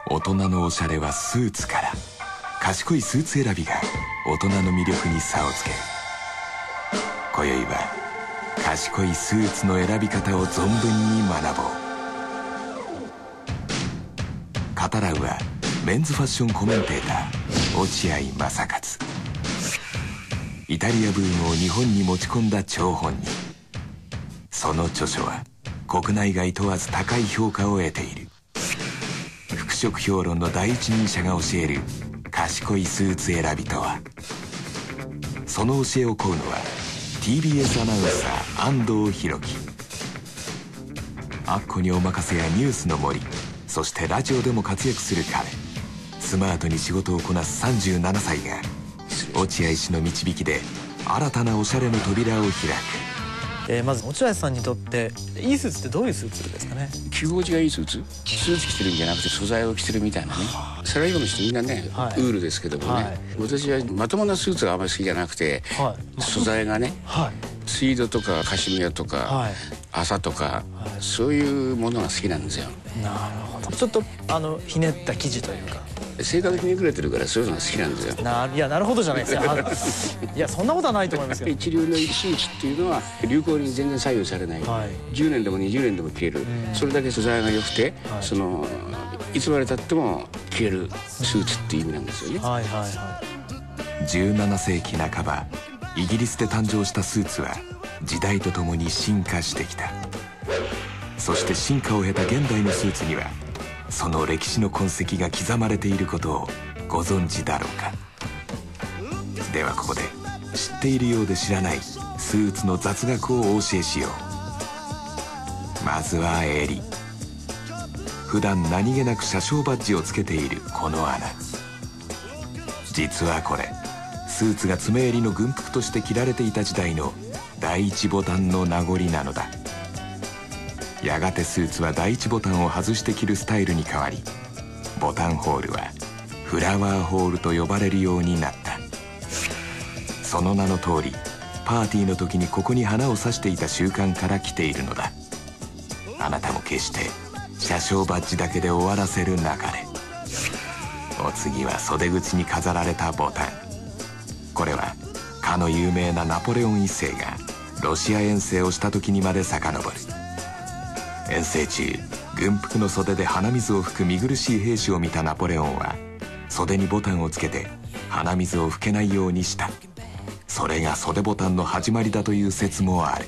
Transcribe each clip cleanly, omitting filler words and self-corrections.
大人のおしゃれはスーツから。賢いスーツ選びが大人の魅力に差をつける。今宵は賢いスーツの選び方を存分に学ぼう。語らうはメンズファッションコメンテーター落合正勝。イタリアブームを日本に持ち込んだ張本人。その著書は国内外問わず高い評価を得ている。服飾評論の第一人者が教える賢いスーツ選びとは。その教えを請うのは TBS アナウンサー安藤弘樹。アッコにおまかせやニュースの森、そしてラジオでも活躍する彼。スマートに仕事をこなす37歳が落合氏の導きで新たなおしゃれの扉を開く。 まず落合さんにとっていいスーツってどういうスーツですかね。 着心地がいいスーツ着てるんじゃなくて素材を着てるみたいなね。サラリーマンの人みんなね、ウールですけどもね、私はまともなスーツがあんまり好きじゃなくて、素材がね、ツイードとかカシミヤとか麻とか、そういうものが好きなんですよ。 なるほど。ちょっとひねった生地というか性格ひねくれてるからそういうのが好きなんですよ。 いや、なるほどじゃないですか。いや、そんなことはないと思いますよ。 一流のスーツっていうのは流行に全然左右されない、10年でも20年でも着れる、それだけ素材が良くて、いつまでたっても着れるスーツっていう意味なんですよね。 17世紀半ばイギリスで誕生したスーツは時代とともに進化してきた。そして進化を経た現代のスーツにはその歴史の痕跡が刻まれていることをご存知だろうか。ではここで知っているようで知らないスーツの雑学をお教えしよう。まずは襟。普段何気なく車掌バッジをつけているこの穴。実はこれスーツが爪襟の軍服として着られていた時代の第一ボタンの名残なのだ。やがてスーツは第一ボタンを外して着るスタイルに変わり、ボタンホールはフラワーホールと呼ばれるようになった。その名の通りパーティーの時にここに花を挿していた習慣から来ているのだ。あなたも決して車掌バッジだけで終わらせるなかれ。お次は袖口に飾られたボタン。これはかの有名なナポレオン一世がロシア遠征をした時にまで遡る。遠征中軍服の袖で鼻水を吹く見苦しい兵士を見たナポレオンは袖にボタンをつけて鼻水を吹けないようにした。それが袖ボタンの始まりだという説もある。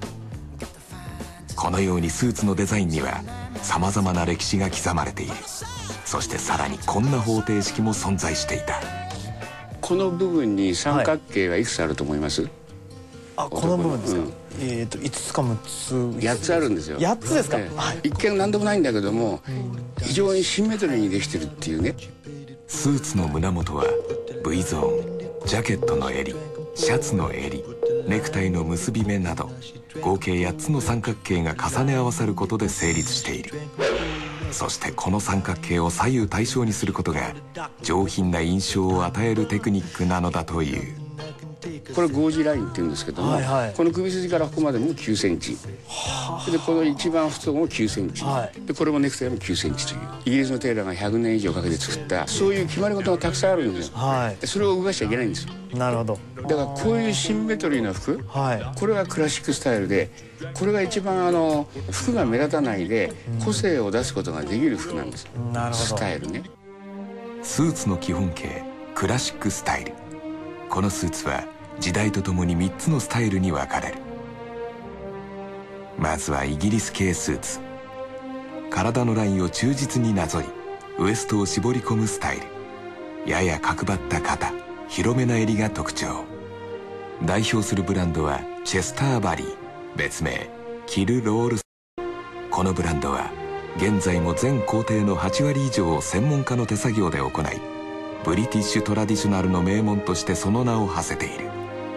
このようにスーツのデザインにはさまざまな歴史が刻まれている。そしてさらにこんな方程式も存在していた。 この部分に三角形はいくつあると思います？ この部分ですか。5つか6つ 8つあるんですよ。 8つですか。 一見何でもないんだけども非常にシンメトリーにできてるっていうね。 スーツの胸元は V ゾーン、ジャケットの襟、シャツの襟、ネクタイの結び目など合計8つの三角形が重ね合わさることで成立している。そしてこの三角形を左右対称にすることが上品な印象を与えるテクニックなのだという。 これゴージラインっていうんですけども、この首筋からここまでも9センチで、この一番太もも9センチ、でこれもネクタイも9センチというイギリスのテーラーが100年以上かけて作ったそういう決まり事がたくさんあるんですよ。それを動かしちゃいけないんですよ。 なるほど。 だからこういうシンメトリーな服、これがクラシックスタイルで、これが一番服が目立たないで個性を出すことができる服なんです。スタイルね。 スーツの基本形クラシックスタイル。このスーツは時代とともに3つのスタイルに分かれる。まずはイギリス系スーツ。体のラインを忠実になぞりウエストを絞り込むスタイル。やや角張った肩、広めな襟が特徴。代表するブランドはチェスターバリー、別名キルロール。このブランドは現在も全工程の8割以上を専門家の手作業で行い、ブリティッシュトラディショナルの名門としてその名を馳せている。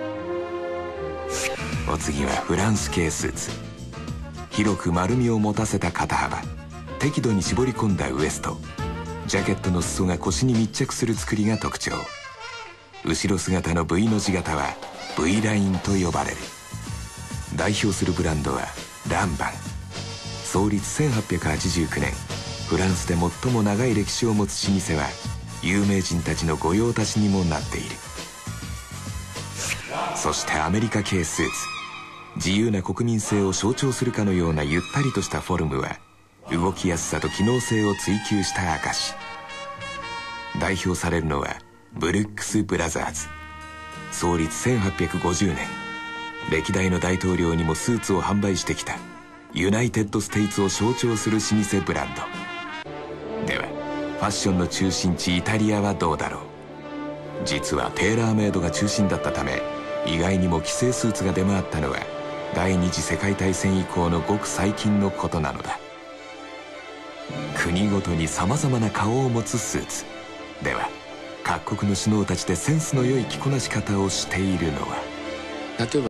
お次はフランス系スーツ。広く丸みを持たせた肩幅、適度に絞り込んだウエスト、ジャケットの裾が腰に密着する作りが特徴。後ろ姿の V の字型は V ラインと呼ばれる。代表するブランドはランバン。創立1889年、 フランスで最も長い歴史を持つ老舗は有名人たちの御用達にもなっている。そしてアメリカ系スーツ、自由な国民性を象徴するかのようなゆったりとしたフォルムは動きやすさと機能性を追求した証。代表されるのはブルックス・ブラザーズ。創立1850年、歴代の大統領にもスーツを販売してきたユナイテッド・ステイツを象徴する老舗ブランドでは、ファッションの中心地イタリアはどうだろう。実はテーラーメイドが中心だったため、意外にも既製スーツが出回ったのは第二次世界大戦以降のごく最近のことなのだ。国ごとにさまざまな顔を持つスーツでは、各国の首脳たちでセンスの良い着こなし方をしているのは、 例えば